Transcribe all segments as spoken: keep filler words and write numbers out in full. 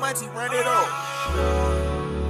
Monty, run it up.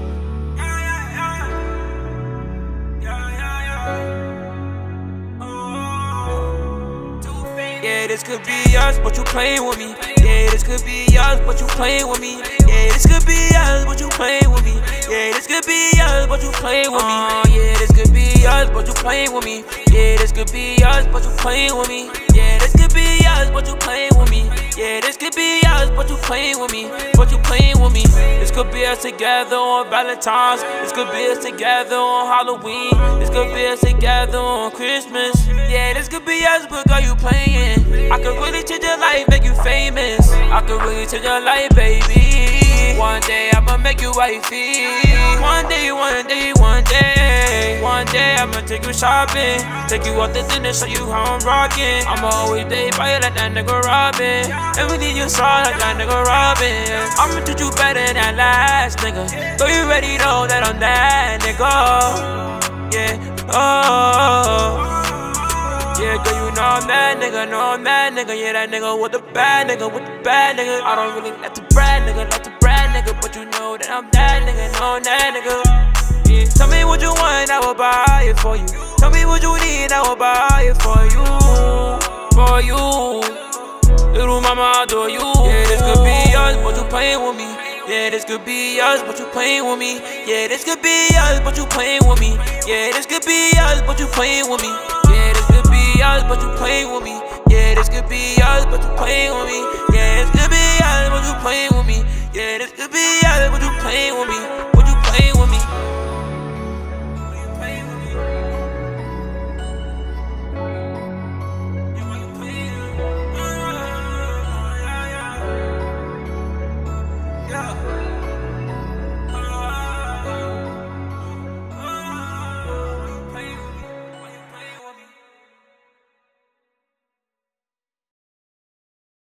Yeah, this could be us, but you playing with me. Yeah, this could be us, but you playing with me. Yeah, this could be us, but you playing with me. Yeah, this could be us, but you playing with me. Uh, yeah, this could be us, but you playing with me. Yeah, this could be us, but you playing with me. Yeah, this could be us, but you playing with me. Yeah, this could be us, but you playing with me. But you playing with me. This could be us together on Valentine's. This could be us together on Halloween. This could be us together on Christmas. Yeah, this could be us, but girl, you playing. I could really change your life, make you famous. I could really change your life, baby. One day I'ma make you wifey. One day, one day, one day. One day I'ma take you shopping, take you out to dinner, show you how I'm rocking. I'ma always day by you like that nigga Robin. And we need you strong like that nigga Robin. I'ma treat you better than last nigga. So you already know that I'm that nigga. Yeah, oh. Yeah, girl, you know I'm that nigga, know I'm that nigga. Yeah, that nigga with the bad nigga, with the bad nigga. I don't really like to brag nigga, like to brag nigga, but you know that I'm that nigga, know I'm that nigga. Yeah. Tell me what you want, I will buy it for you. Tell me what you need, I will buy it for you, for you. Little mama, I adore you. Yeah, this could be us, but you playing with me. Yeah, this could be us, but you playing with me. Yeah, this could be us, but you playing with me. Yeah, this could be us, but you playing with me. Yeah, this could be us, but you playing with me. Yeah, this could be us, but you playing with me. Yeah, this could be us, but you playing with me. Yeah, this could be us, but you playing with me.